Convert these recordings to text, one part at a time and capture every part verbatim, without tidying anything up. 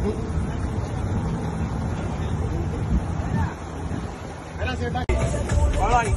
Hola ahí.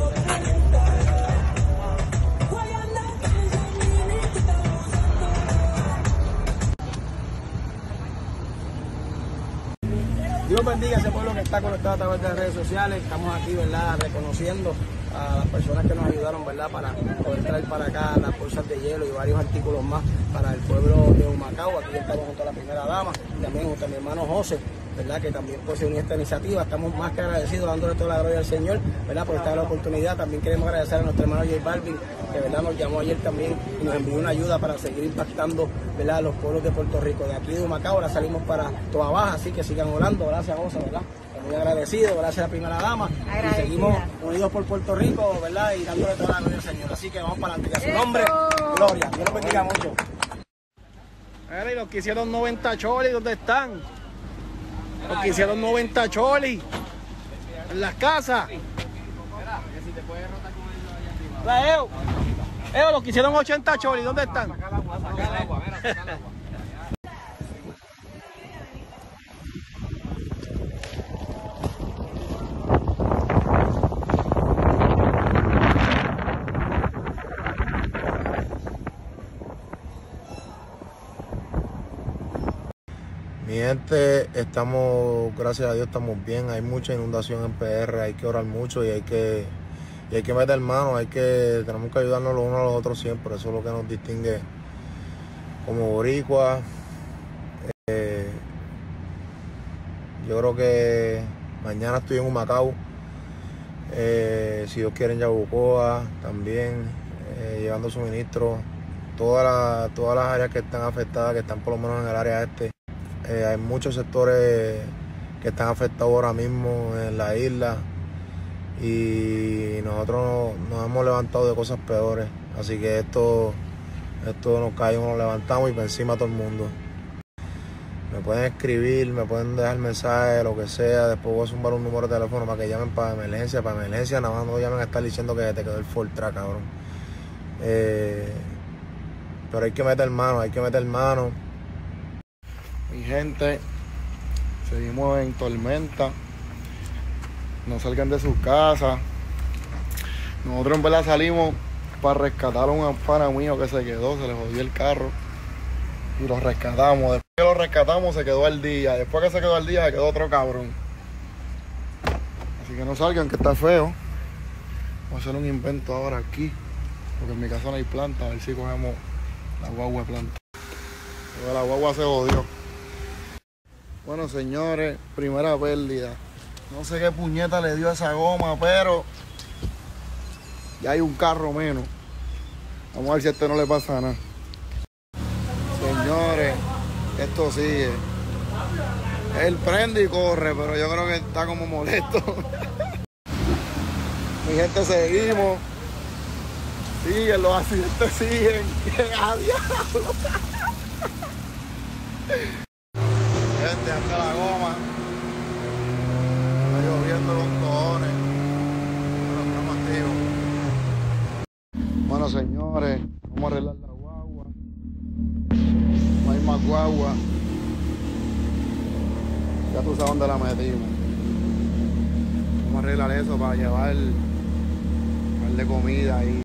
Dios bendiga a ese pueblo que está conectado a través de las redes sociales. Estamos aquí, ¿verdad?, reconociendo a las personas que nos ayudaron, ¿verdad?, para poder traer para acá las bolsas de hielo y varios artículos más para el pueblo de Humacao. Aquí estamos junto a la primera dama y también junto a mi hermano José, ¿verdad?, que también pues, se unió a esta iniciativa. Estamos más que agradecidos, dándole toda la gloria al Señor, ¿verdad?, por esta oportunidad. También queremos agradecer a nuestro hermano J Balvin, que, ¿verdad?, nos llamó ayer también y nos envió una ayuda para seguir impactando, ¿verdad?, los pueblos de Puerto Rico. De aquí de Humacao ahora salimos para Toa Baja, así que sigan orando. Gracias, José, ¿verdad? Muy agradecido, gracias a la primera dama. Y seguimos unidos por Puerto Rico, ¿verdad?, y dándole toda la gloria al Señor. Así que vamos para adelante, que a su nombre, gloria. Dios los bendiga mucho. Mira, y los que hicieron noventa cholis, ¿dónde están? Los que hicieron noventa cholis en las casas. La Eo. Eo, los que hicieron ochenta cholis, ¿dónde están? Sacar agua, sacar agua, mira, sacar agua. Mi gente, estamos, gracias a Dios, estamos bien. Hay mucha inundación en P R, hay que orar mucho y hay que, y hay que meter mano, hay que, tenemos que ayudarnos los unos a los otros siempre. Eso es lo que nos distingue como boricuas. Eh, yo creo que mañana estoy en Humacao, eh, si Dios quiere en Yabucoa también, eh, llevando suministros. Todas las, todas las áreas que están afectadas, que están por lo menos en el área este. Eh, hay muchos sectores que están afectados ahora mismo en la isla y nosotros nos, nos hemos levantado de cosas peores. Así que esto, esto nos cae, nos levantamos y por encima a todo el mundo. Me pueden escribir, me pueden dejar mensajes, lo que sea. Después voy a sumar un número de teléfono para que llamen para emergencia. Para emergencia, nada más no llamen a estar diciendo que te quedó el Fortrack, cabrón. Eh, pero hay que meter mano, hay que meter mano. Mi gente, seguimos en tormenta. No salgan de sus casas. Nosotros en verdad salimos para rescatar a un pana mío que se quedó, se le jodió el carro y lo rescatamos. Después que lo rescatamos se quedó al día. Después que se quedó al día se quedó otro cabrón. Así que no salgan, que está feo. Vamos a hacer un invento ahora aquí, porque en mi casa no hay planta. A ver si cogemos la guagua de planta. Pero la guagua se jodió. Bueno, señores, primera pérdida. No sé qué puñeta le dio a esa goma, pero ya hay un carro menos. Vamos a ver si a este no le pasa nada. Señores, esto sigue. Él prende y corre, pero yo creo que está como molesto. Mi gente, seguimos. Siguen, los accidentes siguen. ¡A diablo! Gente, hasta la goma. Está lloviendo los cojones. Pero estamos activos. Bueno, señores, vamos a arreglar la guagua. No hay más guagua. Ya tú sabes dónde la metimos. Vamos a arreglar eso para llevar un par de comida ahí.